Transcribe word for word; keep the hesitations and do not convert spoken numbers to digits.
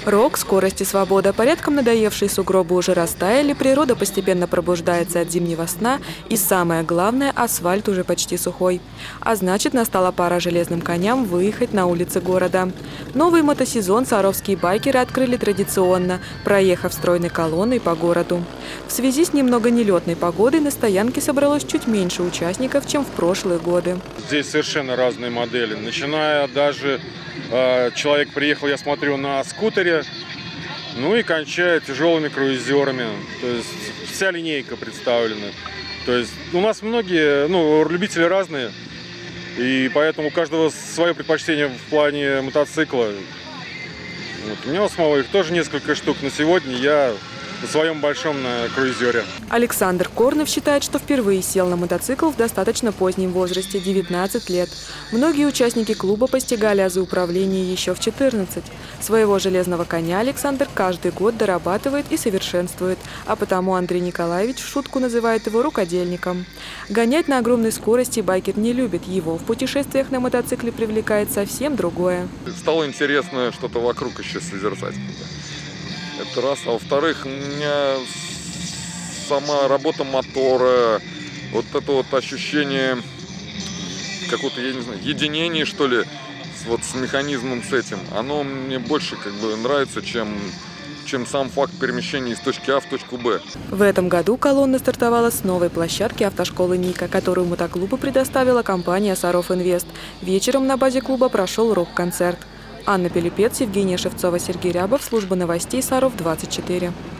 Рок, скорость и свобода. Порядком надоевшие сугробы уже растаяли, природа постепенно пробуждается от зимнего сна и, самое главное, асфальт уже почти сухой. А значит, настала пора железным коням выехать на улицы города. Новый мотосезон саровские байкеры открыли традиционно, проехав стройной колонной по городу. В связи с немного нелетной погодой на стоянке собралось чуть меньше участников, чем в прошлые годы. Здесь совершенно разные модели, начиная даже... Человек приехал, я смотрю, на скутере, ну и кончая тяжелыми круизерами. То есть вся линейка представлена. То есть у нас многие, ну, любители разные, и поэтому у каждого свое предпочтение в плане мотоцикла. Вот. У меня у самого их тоже несколько штук. На сегодня я на своем большом на круизере. Александр Корнов считает, что впервые сел на мотоцикл в достаточно позднем возрасте – девятнадцать лет. Многие участники клуба постигали азы управления еще в четырнадцать. Своего железного коня Александр каждый год дорабатывает и совершенствует, а потому Андрей Николаевич в шутку называет его рукодельником. Гонять на огромной скорости байкер не любит, его в путешествиях на мотоцикле привлекает совсем другое. Стало интересно что-то вокруг еще созерцать. Это раз. А во-вторых, у меня сама работа мотора, вот это вот ощущение какого-то, я не знаю, единения, что ли, вот с механизмом, с этим, оно мне больше как бы нравится, чем, чем сам факт перемещения из точки А в точку Б. В этом году колонна стартовала с новой площадки автошколы «Ника», которую мотоклубу предоставила компания «Саров Инвест». Вечером на базе клуба прошел рок-концерт. Анна Пелепец, Евгения Шевцова, Сергей Рябов. Служба новостей Саров двадцать четыре.